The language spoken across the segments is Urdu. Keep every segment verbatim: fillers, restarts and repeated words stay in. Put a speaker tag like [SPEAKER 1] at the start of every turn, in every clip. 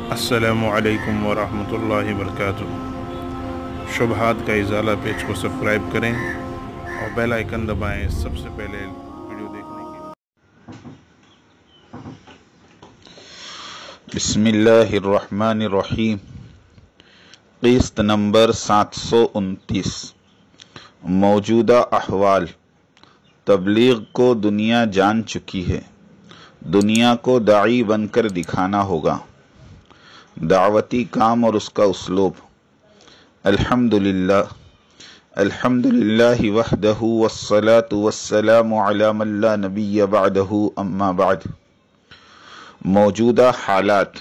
[SPEAKER 1] السلام علیکم ورحمۃ اللہ وبرکاتہ۔ شبہات کا ازالہ پیج کو سبسکرائب کریں اور بیل آئیکن دبائیں سب سے پہلے ویڈیو دیکھنے کے لیے۔
[SPEAKER 2] بسم اللہ الرحمن الرحیم۔ قسط نمبر سات سو انتیس۔ موجودہ احوال۔ تبلیغ کو دنیا جان چکی ہے، دنیا کو داعی بن کر دکھانا ہوگا۔ دعوتی کام اور اس کا اسلوب۔ الحمدللہ الحمدللہ وحدہ والصلاة والسلام علی من لا نبی بعدہ، اما بعد۔ موجودہ حالات۔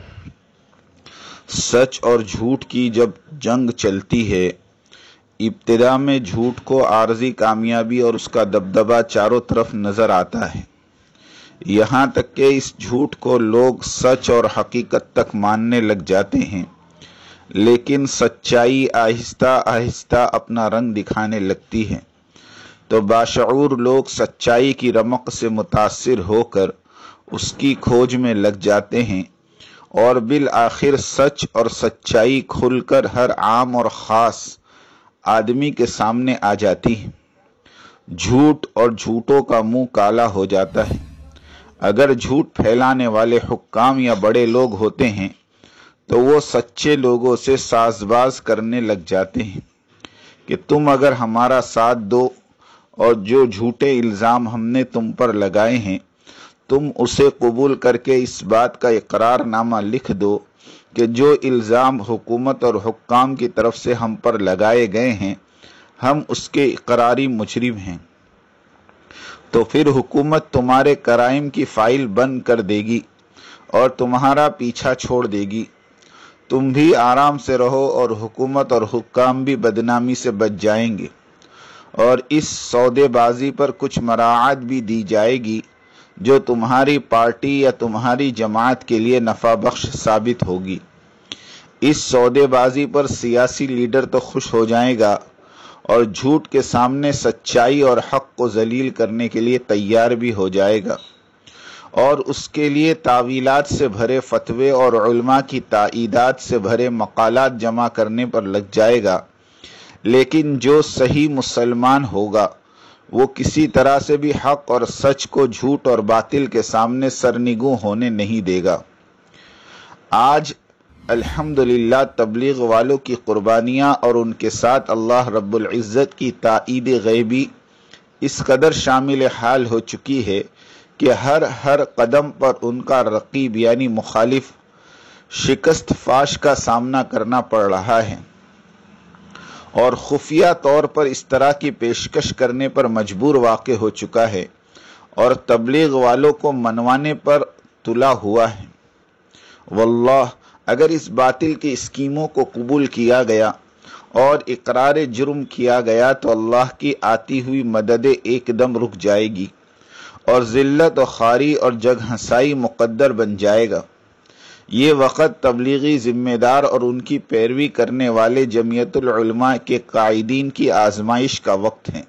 [SPEAKER 2] سچ اور جھوٹ کی جب جنگ چلتی ہے، ابتدا میں جھوٹ کو عارضی کامیابی اور اس کا دبدبہ چاروں طرف نظر آتا ہے، یہاں تک کہ اس جھوٹ کو لوگ سچ اور حقیقت تک ماننے لگ جاتے ہیں، لیکن سچائی آہستہ آہستہ اپنا رنگ دکھانے لگتی ہے تو باشعور لوگ سچائی کی رمق سے متاثر ہو کر اس کی کھوج میں لگ جاتے ہیں، اور بالآخر سچ اور سچائی کھل کر ہر عام اور خاص آدمی کے سامنے آ جاتی ہے۔ جھوٹ اور جھوٹوں کا منہ کالا ہو جاتا ہے۔ اگر جھوٹ پھیلانے والے حکام یا بڑے لوگ ہوتے ہیں تو وہ سچے لوگوں سے ساز باز کرنے لگ جاتے ہیں کہ تم اگر ہمارا ساتھ دو اور جو جھوٹے الزام ہم نے تم پر لگائے ہیں تم اسے قبول کر کے اس بات کا اقرار نامہ لکھ دو کہ جو الزام حکومت اور حکام کی طرف سے ہم پر لگائے گئے ہیں ہم اس کے اقراری مجرم ہیں، تو پھر حکومت تمہارے کرائم کی فائل بند کر دے گی اور تمہارا پیچھا چھوڑ دے گی، تم بھی آرام سے رہو اور حکومت اور حکام بھی بدنامی سے بچ جائیں گے، اور اس سودے بازی پر کچھ مراعات بھی دی جائے گی جو تمہاری پارٹی یا تمہاری جماعت کے لیے نفع بخش ثابت ہوگی۔ اس سودے بازی پر سیاسی لیڈر تو خوش ہو جائے گا اور جھوٹ کے سامنے سچائی اور حق کو ذلیل کرنے کے لیے تیار بھی ہو جائے گا، اور اس کے لیے تعویلات سے بھرے فتوے اور علماء کی تائیدات سے بھرے مقالات جمع کرنے پر لگ جائے گا، لیکن جو صحیح مسلمان ہوگا وہ کسی طرح سے بھی حق اور سچ کو جھوٹ اور باطل کے سامنے سرنگوں ہونے نہیں دے گا۔ آج الحمدللہ تبلیغ والوں کی قربانیاں اور ان کے ساتھ اللہ رب العزت کی تائید غیبی اس قدر شامل حال ہو چکی ہے کہ ہر ہر قدم پر ان کا رقیب یعنی مخالف شکست فاش کا سامنا کرنا پڑ رہا ہے، اور خفیہ طور پر اس طرح کی پیشکش کرنے پر مجبور واقع ہو چکا ہے اور تبلیغ والوں کو منوانے پر تلا ہوا ہے۔ واللہ اگر اس باطل کی اسکیموں کو قبول کیا گیا اور اقرار جرم کیا گیا تو اللہ کی آتی ہوئی مدد ایک دم رک جائے گی اور ذلت و خواری اور جگ ہنسائی مقدر بن جائے گا۔ یہ وقت تبلیغی ذمہ دار اور ان کی پیروی کرنے والے جمعیت العلماء کے قائدین کی آزمائش کا وقت ہے۔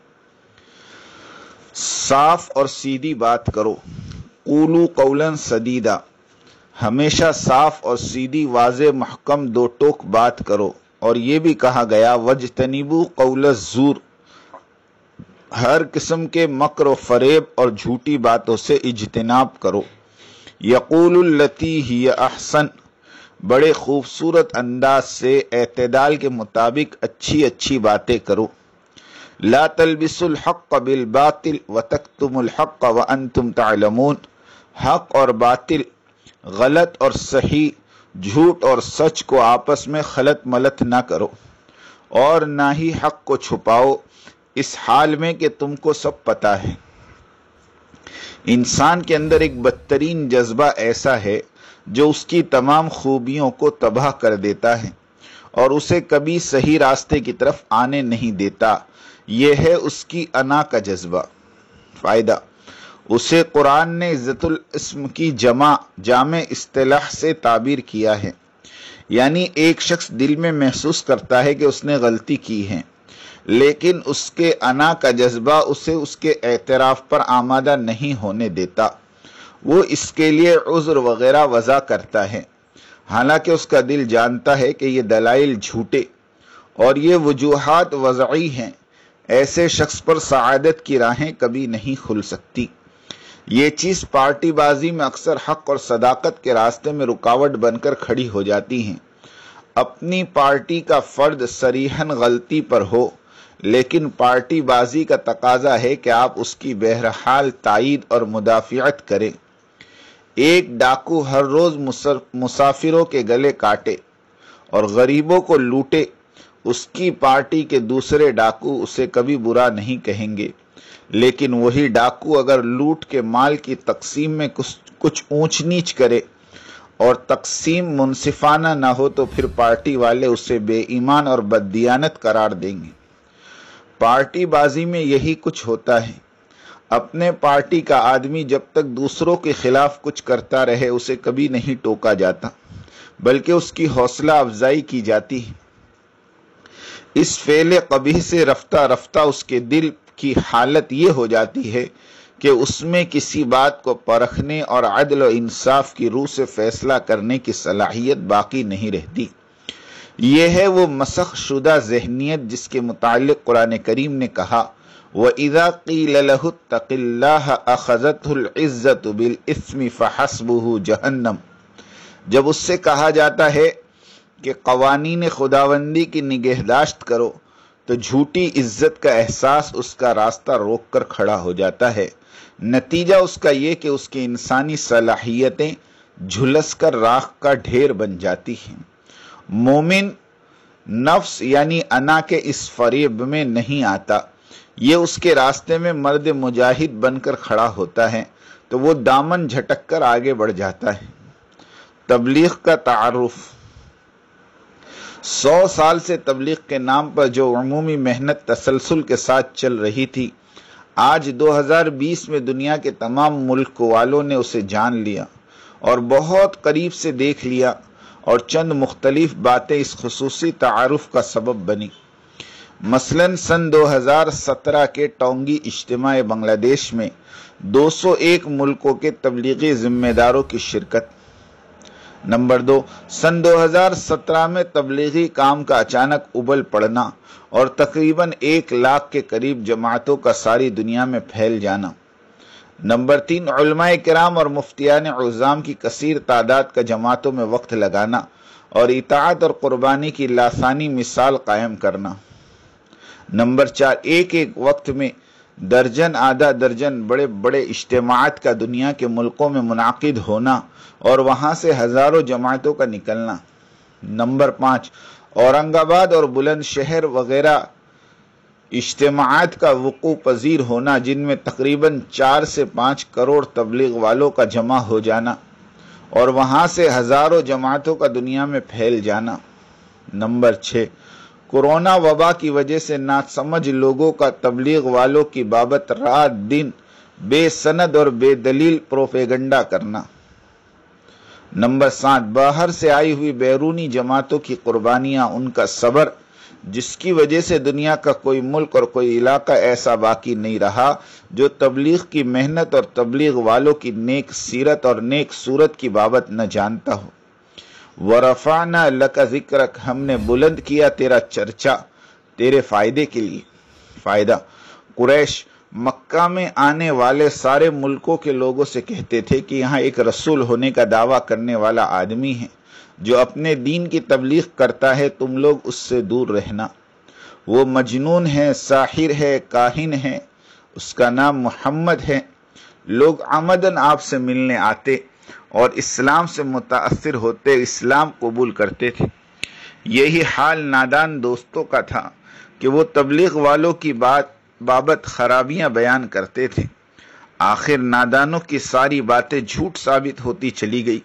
[SPEAKER 2] صاف اور سیدھی بات کرو، قولوا قولا سدیدا، ہمیشہ صاف اور سیدھی واضح محکم دو ٹوک بات کرو، اور یہ بھی کہا گیا وَاجْتَنِبُوا قَوْلَ الزُّورِ، ہر قسم کے مکر و فریب اور جھوٹی باتوں سے اجتناب کرو۔ یقول التی ہی احسن، بڑے خوبصورت انداز سے اعتدال کے مطابق اچھی اچھی باتیں کرو۔ لا تلبسوا الحق بالباطل وتکتموا الحق وانتم تعلمون، حق اور باطل، غلط اور صحیح، جھوٹ اور سچ کو آپس میں خلط ملط نہ کرو، اور نہ ہی حق کو چھپاؤ اس حال میں کہ تم کو سب پتہ ہے۔ انسان کے اندر ایک بدترین جذبہ ایسا ہے جو اس کی تمام خوبیوں کو تباہ کر دیتا ہے اور اسے کبھی صحیح راستے کی طرف آنے نہیں دیتا، یہ ہے اس کی انا کا جذبہ۔ فائدہ، اسے قرآن نے عزت الاسم کی جمع جامع اصطلاح سے تعبیر کیا ہے، یعنی ایک شخص دل میں محسوس کرتا ہے کہ اس نے غلطی کی ہے، لیکن اس کے انا کا جذبہ اسے اس کے اعتراف پر آمادہ نہیں ہونے دیتا، وہ اس کے لیے عذر وغیرہ وضع کرتا ہے۔ حالانکہ اس کا دل جانتا ہے کہ یہ دلائل جھوٹے اور یہ وجوہات وضعی ہیں، ایسے شخص پر سعادت کی راہیں کبھی نہیں کھل سکتی۔ یہ چیز پارٹی بازی میں اکثر حق اور صداقت کے راستے میں رکاوٹ بن کر کھڑی ہو جاتی ہیں۔ اپنی پارٹی کا فرد صریحاً غلطی پر ہو، لیکن پارٹی بازی کا تقاضا ہے کہ آپ اس کی بہرحال تائید اور مدافعت کریں۔ ایک ڈاکو ہر روز مسافروں کے گلے کاٹے اور غریبوں کو لوٹے، اس کی پارٹی کے دوسرے ڈاکو اسے کبھی برا نہیں کہیں گے، لیکن وہی ڈاکو اگر لوٹ کے مال کی تقسیم میں کچھ اونچ نیچ کرے اور تقسیم منصفانہ نہ ہو تو پھر پارٹی والے اسے بے ایمان اور بددیانت قرار دیں گے۔ پارٹی بازی میں یہی کچھ ہوتا ہے۔ اپنے پارٹی کا آدمی جب تک دوسروں کے خلاف کچھ کرتا رہے اسے کبھی نہیں ٹوکا جاتا، بلکہ اس کی حوصلہ افزائی کی جاتی ہے۔ اس فعل قبیح سے رفتہ رفتہ اس کے دل کی حالت یہ ہو جاتی ہے کہ اس میں کسی بات کو پرکھنے اور عدل و انصاف کی روح سے فیصلہ کرنے کی صلاحیت باقی نہیں رہتی۔ یہ ہے وہ مسخ شدہ ذہنیت جس کے متعلق قرآن کریم نے کہا وَإِذَا قِيلَ لَهُ اتَّقِ اللَّهَ أَخَذَتْهُ الْعِزَّةُ بِالْإِثْمِ فَحَسْبُهُ جَهَنَّمُ، جب اس سے کہا جاتا ہے کہ قوانین خداوندی کی نگہداشت کرو تو جھوٹی عزت کا احساس اس کا راستہ روک کر کھڑا ہو جاتا ہے۔ نتیجہ اس کا یہ کہ اس کی انسانی صلاحیتیں جھلس کر راکھ کا ڈھیر بن جاتی ہیں۔ مومن نفس یعنی انا کے اس فریب میں نہیں آتا، یہ اس کے راستے میں مرد مجاہد بن کر کھڑا ہوتا ہے تو وہ دامن جھٹک کر آگے بڑھ جاتا ہے۔ تبلیغ کا تعارف۔ سو سال سے تبلیغ کے نام پر جو عمومی محنت تسلسل کے ساتھ چل رہی تھی، آج دو ہزار بیس میں دنیا کے تمام ملک والوں نے اسے جان لیا اور بہت قریب سے دیکھ لیا، اور چند مختلف باتیں اس خصوصی تعارف کا سبب بنی۔ مثلاً سن دو ہزار سترہ کے ٹونگی اجتماع بنگلہ دیش میں دو سو ایک ملکوں کے تبلیغی ذمہ داروں کی شرکت۔ نمبر دو، سن دو ہزار سترہ میں تبلیغی کام کا اچانک ابل پڑنا اور تقریباً ایک لاکھ کے قریب جماعتوں کا ساری دنیا میں پھیل جانا۔ نمبر تین، علماء کرام اور مفتیان عظام کی کثیر تعداد کا جماعتوں میں وقت لگانا اور اطاعت اور قربانی کی لاسانی مثال قائم کرنا۔ نمبر چار، ایک ایک وقت میں درجن آدھا درجن بڑے بڑے اجتماعات کا دنیا کے ملکوں میں منعقد ہونا اور وہاں سے ہزاروں جماعتوں کا نکلنا۔ نمبر پانچ، اورنگ آباد اور بلند شہر وغیرہ اجتماعات کا وقوع پذیر ہونا جن میں تقریباً چار سے پانچ کروڑ تبلیغ والوں کا جمع ہو جانا اور وہاں سے ہزاروں جماعتوں کا دنیا میں پھیل جانا۔ نمبر چھ، کورونا وبا کی وجہ سے ناسمجھ لوگوں کا تبلیغ والوں کی بابت رات دن بے سند اور بے دلیل پروپیگنڈا کرنا۔ نمبر سات، باہر سے آئی ہوئی بیرونی جماعتوں کی قربانیاں، ان کا صبر، جس کی وجہ سے دنیا کا کوئی ملک اور کوئی علاقہ ایسا باقی نہیں رہا جو تبلیغ کی محنت اور تبلیغ والوں کی نیک سیرت اور نیک صورت کی بابت نہ جانتا ہو۔ وَرَفَعْنَا لَكَ ذِكْرَكَ، ہم نے بلند کیا تیرا چرچا تیرے فائدے کے لیے۔ فائدہ، قریش مکہ میں آنے والے سارے ملکوں کے لوگوں سے کہتے تھے کہ یہاں ایک رسول ہونے کا دعویٰ کرنے والا آدمی ہے جو اپنے دین کی تبلیغ کرتا ہے، تم لوگ اس سے دور رہنا۔ وہ مجنون ہے، ساحر ہے، کاہن ہے، اس کا نام محمد ہے۔ لوگ عمدن آپ سے ملنے آتے اور اسلام سے متاثر ہوتے اسلام قبول کرتے تھے۔ یہی حال نادان دوستوں کا تھا کہ وہ تبلیغ والوں کی بات بابت خرابیاں بیان کرتے تھے۔ آخر نادانوں کی ساری باتیں جھوٹ ثابت ہوتی چلی گئی۔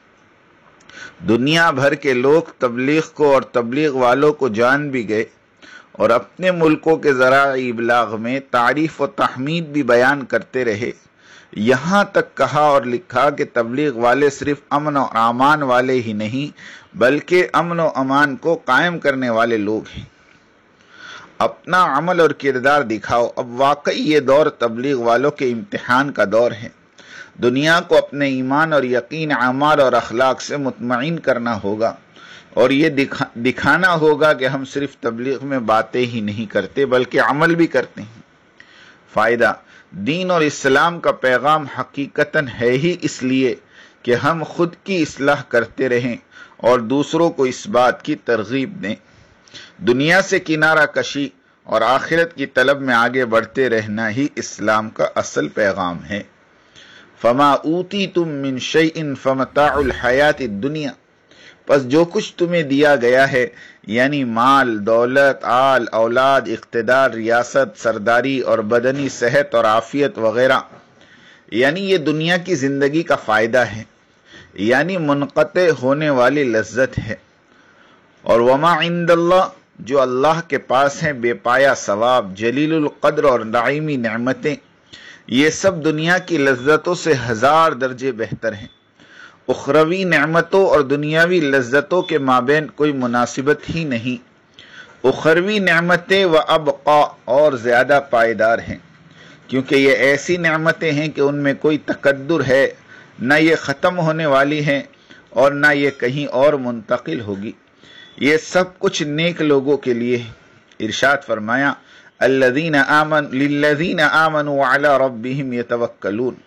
[SPEAKER 2] دنیا بھر کے لوگ تبلیغ کو اور تبلیغ والوں کو جان بھی گئے اور اپنے ملکوں کے ذرائع ابلاغ میں تعریف و تحمید بھی بیان کرتے رہے، یہاں تک کہا اور لکھا کہ تبلیغ والے صرف امن و امان والے ہی نہیں بلکہ امن و امان کو قائم کرنے والے لوگ ہیں۔ اپنا عمل اور کردار دکھاؤ۔ اب واقعی یہ دور تبلیغ والوں کے امتحان کا دور ہے۔ دنیا کو اپنے ایمان اور یقین، اعمال اور اخلاق سے مطمئن کرنا ہوگا، اور یہ دکھا دکھانا ہوگا کہ ہم صرف تبلیغ میں باتیں ہی نہیں کرتے بلکہ عمل بھی کرتے ہیں۔ فائدہ: دین اور اسلام کا پیغام حقیقتاً ہے ہی اس لیے کہ ہم خود کی اصلاح کرتے رہیں اور دوسروں کو اس بات کی ترغیب دیں۔ دنیا سے کنارہ کشی اور آخرت کی طلب میں آگے بڑھتے رہنا ہی اسلام کا اصل پیغام ہے۔ فما اوتیتم من شیء فمتاع الحیات الدنیا، پس جو کچھ تمہیں دیا گیا ہے، یعنی مال، دولت، آل، اولاد، اقتدار، ریاست، سرداری اور بدنی صحت اور عافیت وغیرہ، یعنی یہ دنیا کی زندگی کا فائدہ ہے، یعنی منقطع ہونے والی لذت ہے۔ اور وما عند اللہ، جو اللہ کے پاس ہیں، بے پایا ثواب، جلیل القدر اور دائمی نعمتیں، یہ سب دنیا کی لذتوں سے ہزار درجے بہتر ہیں۔ اخروی نعمتوں اور دنیاوی لذتوں کے مابین کوئی مناسبت ہی نہیں۔ اخروی نعمتیں و ابقا، اور زیادہ پائیدار ہیں، کیونکہ یہ ایسی نعمتیں ہیں کہ ان میں کوئی تقدر ہے، نہ یہ ختم ہونے والی ہیں اور نہ یہ کہیں اور منتقل ہوگی۔ یہ سب کچھ نیک لوگوں کے لیے ہے۔ ارشاد فرمایا، الذین آمن للذین آمنوا وعلی ربہم یتوکلون،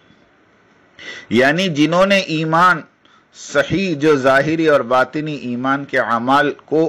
[SPEAKER 2] یعنی جنہوں نے ایمان صحیح، جو ظاہری اور باطنی ایمان کے اعمال کو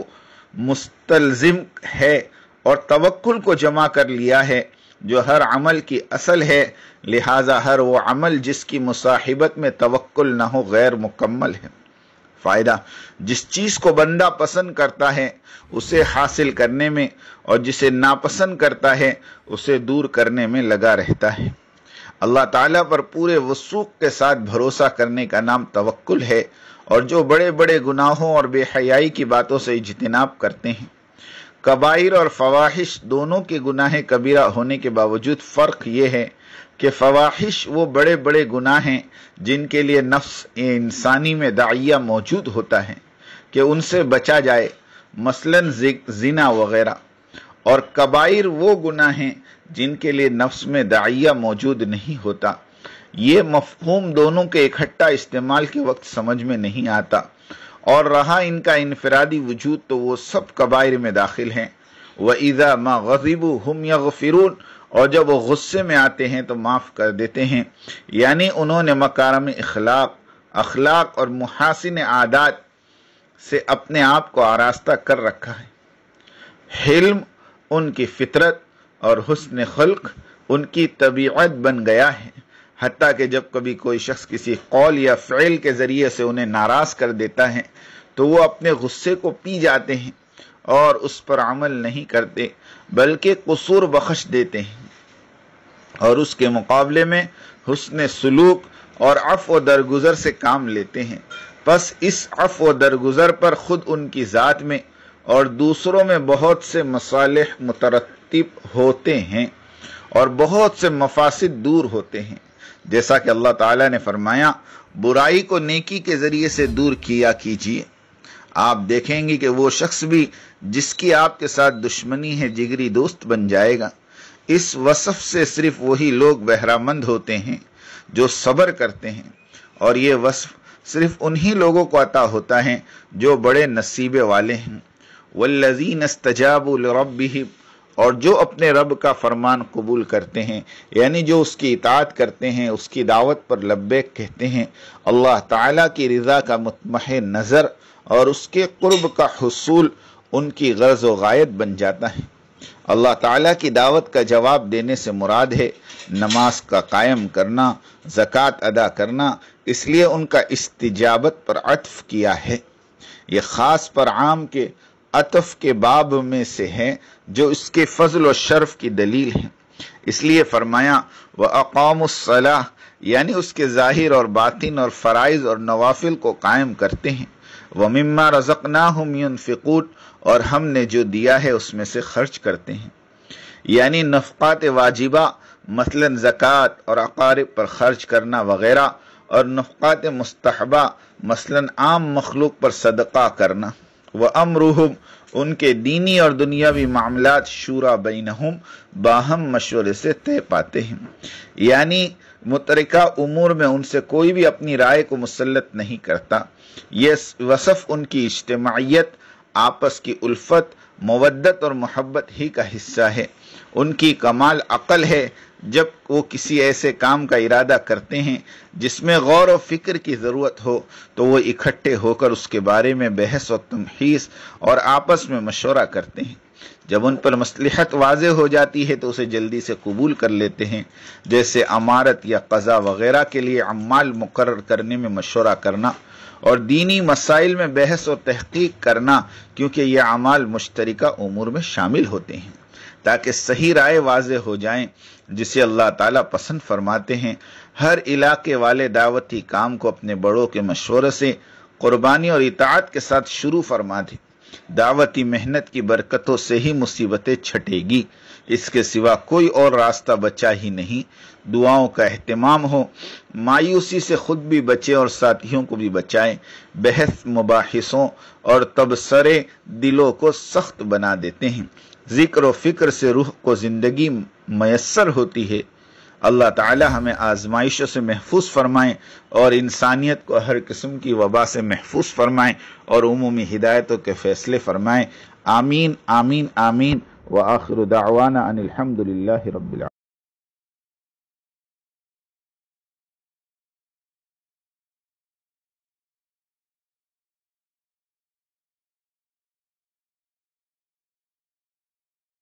[SPEAKER 2] مستلزم ہے، اور توکل کو جمع کر لیا ہے جو ہر عمل کی اصل ہے، لہذا ہر وہ عمل جس کی مصاحبت میں توکل نہ ہو غیر مکمل ہے۔ فائدہ: جس چیز کو بندہ پسند کرتا ہے اسے حاصل کرنے میں، اور جسے ناپسند کرتا ہے اسے دور کرنے میں لگا رہتا ہے۔ اللہ تعالیٰ پر پورے وثوق کے ساتھ بھروسہ کرنے کا نام توکل ہے، اور جو بڑے بڑے گناہوں اور بے حیائی کی باتوں سے اجتناب کرتے ہیں۔ کبائر اور فواحش دونوں کے گناہ کبیرہ ہونے کے باوجود فرق یہ ہے کہ فواحش وہ بڑے بڑے گناہ ہیں جن کے لیے نفس انسانی میں داعیہ موجود ہوتا ہے کہ ان سے بچا جائے، مثلا زنا وغیرہ، اور کبائر وہ گناہ ہیں جن کے لیے نفس میں داعیہ موجود نہیں ہوتا۔ یہ مفہوم دونوں کے اکٹھا استعمال کے وقت سمجھ میں نہیں آتا، اور رہا ان کا انفرادی وجود تو وہ سب کبائر میں داخل ہیں۔ وَإِذَا مَا غَضِبُوا هُمْ يَغْفِرُونَ، اور جب وہ غصے میں آتے ہیں تو معاف کر دیتے ہیں، یعنی انہوں نے مکارم اخلاق اخلاق اور محاسن عادات سے اپنے آپ کو آراستہ کر رکھا ہے۔ حلم ان کی فطرت اور حسن خلق ان کی طبیعت بن گیا ہے، حتیٰ کہ جب کبھی کوئی شخص کسی قول یا فعل کے ذریعے سے انہیں ناراض کر دیتا ہے تو وہ اپنے غصے کو پی جاتے ہیں اور اس پر عمل نہیں کرتے بلکہ قصور بخش دیتے ہیں، اور اس کے مقابلے میں حسن سلوک اور عفو درگزر سے کام لیتے ہیں۔ پس اس عفو درگزر پر خود ان کی ذات میں اور دوسروں میں بہت سے مصالح مترتب ہوتے ہیں اور بہت سے مفاسد دور ہوتے ہیں، جیسا کہ اللہ تعالیٰ نے فرمایا، برائی کو نیکی کے ذریعے سے دور کیا کیجیے۔ آپ دیکھیں گے کہ وہ شخص بھی جس کی آپ کے ساتھ دشمنی ہے جگری دوست بن جائے گا۔ اس وصف سے صرف وہی لوگ بہرہ مند ہوتے ہیں جو صبر کرتے ہیں، اور یہ وصف صرف انہی لوگوں کو عطا ہوتا ہے جو بڑے نصیبے والے ہیں۔ والذین استجابوا لربہم، اور جو اپنے رب کا فرمان قبول کرتے ہیں، یعنی جو اس کی اطاعت کرتے ہیں، اس کی دعوت پر لبیک کہتے ہیں، اللہ تعالیٰ کی رضا کا مطمح نظر اور اس کے قرب کا حصول ان کی غرض و غایت بن جاتا ہے۔ اللہ تعالیٰ کی دعوت کا جواب دینے سے مراد ہے نماز کا قائم کرنا، زکوٰۃ ادا کرنا، اس لیے ان کا استجابت پر عطف کیا ہے۔ یہ خاص پر عام کے عطف کے باب میں سے ہے جو اس کے فضل و شرف کی دلیل ہے، اس لیے فرمایا وَأَقَامُوا الصَّلَاةَ، یعنی اس کے ظاہر اور باطن اور فرائض اور نوافل کو قائم کرتے ہیں۔ وَمِمَّا رَزَقْنَاهُمْ يُنْفِقُونَ، اور ہم نے جو دیا ہے اس میں سے خرچ کرتے ہیں، یعنی نفقات واجبہ مثلا زکوٰۃ اور اقارب پر خرچ کرنا وغیرہ، اور نفقات مستحبہ مثلا عام مخلوق پر صدقہ کرنا۔ وَأَمْرُهُمْ، ان کے دینی اور دنیاوی معاملات شورا بینہم، باہم مشورے سے طے پاتے ہیں، یعنی مترکہ امور میں ان سے کوئی بھی اپنی رائے کو مسلط نہیں کرتا۔ یہ وصف ان کی اجتماعیت، آپس کی الفت، مودت اور محبت ہی کا حصہ ہے۔ ان کی کمال عقل ہے، جب وہ کسی ایسے کام کا ارادہ کرتے ہیں جس میں غور و فکر کی ضرورت ہو تو وہ اکٹھے ہو کر اس کے بارے میں بحث و تمحیص اور آپس میں مشورہ کرتے ہیں۔ جب ان پر مصلحت واضح ہو جاتی ہے تو اسے جلدی سے قبول کر لیتے ہیں، جیسے امارت یا قضا وغیرہ کے لیے عمال مقرر کرنے میں مشورہ کرنا اور دینی مسائل میں بحث و تحقیق کرنا، کیونکہ یہ اعمال مشترکہ امور میں شامل ہوتے ہیں تاکہ صحیح رائے واضح ہو جائیں جسے اللہ تعالیٰ پسند فرماتے ہیں۔ ہر علاقے والے دعوتی کام کو اپنے بڑوں کے مشورے سے قربانی اور اطاعت کے ساتھ شروع فرما دیں۔ دعوتی محنت کی برکتوں سے ہی مصیبتیں چھٹے گی، اس کے سوا کوئی اور راستہ بچا ہی نہیں۔ دعاؤں کا اہتمام ہو، مایوسی سے خود بھی بچے اور ساتھیوں کو بھی بچائیں۔ بحث، مباحثوں اور تبصرے دلوں کو سخت بنا دیتے ہیں۔ ذکر و فکر سے روح کو زندگی میسر ہوتی ہے۔ اللہ تعالی ہمیں آزمائشوں سے محفوظ فرمائیں اور انسانیت کو ہر قسم کی وبا سے محفوظ فرمائیں اور عمومی ہدایتوں کے فیصلے فرمائیں۔ آمین آمین آمین۔ وآخر دعوانا ان الحمد للہ رب العالمین۔